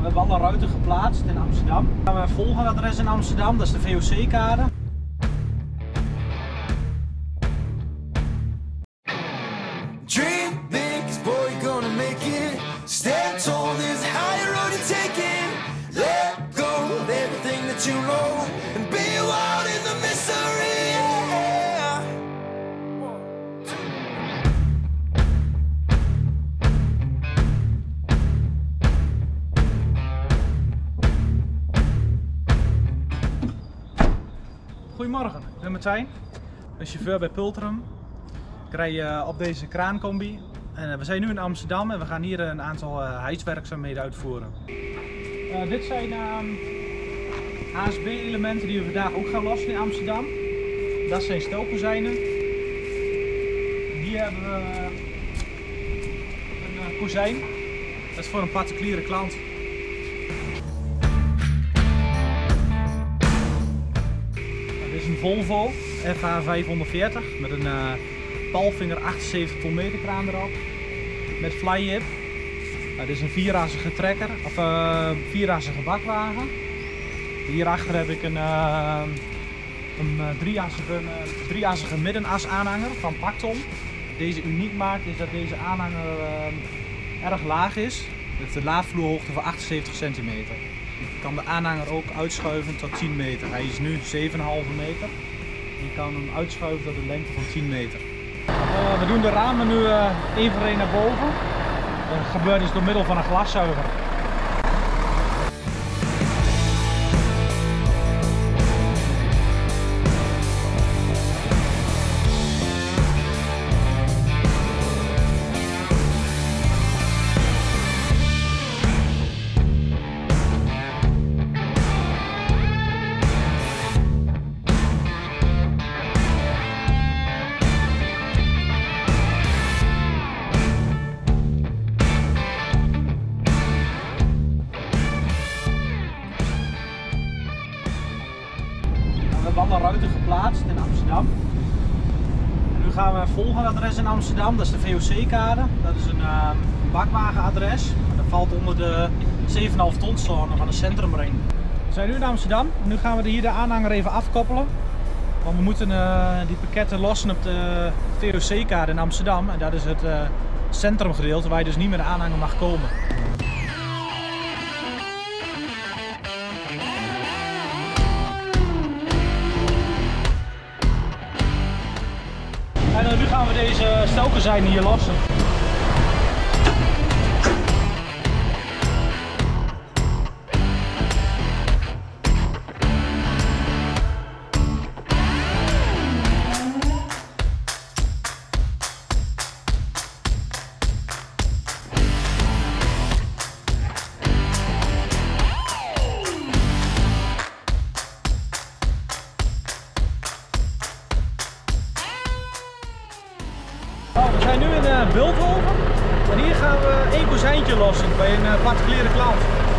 We hebben alle ruiten geplaatst in Amsterdam. Dan gaan we het volgende adres in Amsterdam, dat is de VOC-kade. Dream big, 'cause boy you're gonna make it. Stand tall, there's a higher road to take it. Let go of everything that you know and be wild in the mystery. Yeah. Goedemorgen, ik ben Martijn. Ik ben chauffeur bij Pultrum. Ik rij op deze kraancombi. We zijn nu in Amsterdam en we gaan hier een aantal hijswerkzaamheden uitvoeren. Dit zijn ASB-elementen die we vandaag ook gaan lossen in Amsterdam. Dat zijn stelkozijnen. Hier hebben we een kozijn. Dat is voor een particuliere klant. Dit is een Volvo FH540 met een Palfinger 78 ton meter kraan erop. Met fly-hip. Dit is een vierrassige trekker, of vierrassige bakwagen. Hierachter heb ik een drieassige middenas aanhanger van Pacton. Wat deze uniek maakt is dat deze aanhanger erg laag is. Met een laadvloerhoogte van 78 centimeter. Je kan de aanhanger ook uitschuiven tot 10 meter. Hij is nu 7,5 meter. Je kan hem uitschuiven tot een lengte van 10 meter. We doen de ramen nu één voor één naar boven. Dat gebeurt dus door middel van een glaszuiger. We hebben alle ruiten geplaatst in Amsterdam. En nu gaan we het volgende adres in Amsterdam, dat is de VOC-kade. Dat is een bakwagenadres. Dat valt onder de 7,5 ton zone van de centrumring. We zijn nu in Amsterdam. Nu gaan we hier de aanhanger even afkoppelen. Want we moeten die pakketten lossen op de VOC-kade in Amsterdam. En dat is het centrumgedeelte waar je dus niet meer de aanhanger mag komen. En nu gaan we deze stelkozijnen hier lossen. We zijn nu in Bulthoven en hier gaan we één kozijntje lossen bij een particuliere klant.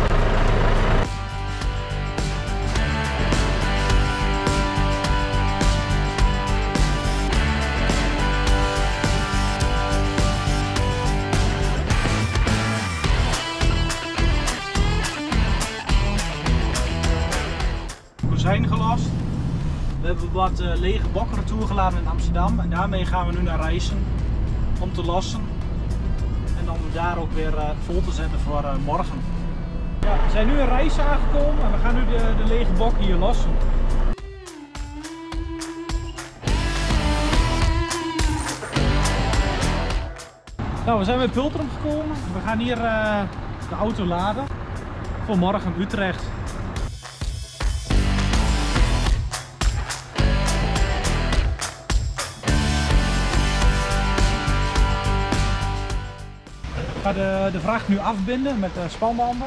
Kozijn gelost. We hebben wat lege bokken retour geladen in Amsterdam en daarmee gaan we nu naar Rijssen om te lossen en om daar ook weer vol te zetten voor morgen. Ja, we zijn nu in Rijssen aangekomen en we gaan nu de lege bokken hier lossen. Nou, we zijn bij Pultrum gekomen. We gaan hier de auto laden voor morgen Utrecht. Ik ga de vracht nu afbinden met spanbanden.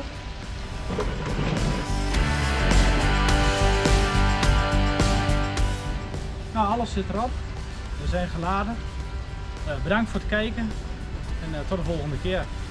Nou, alles zit erop. We zijn geladen. Bedankt voor het kijken en tot de volgende keer.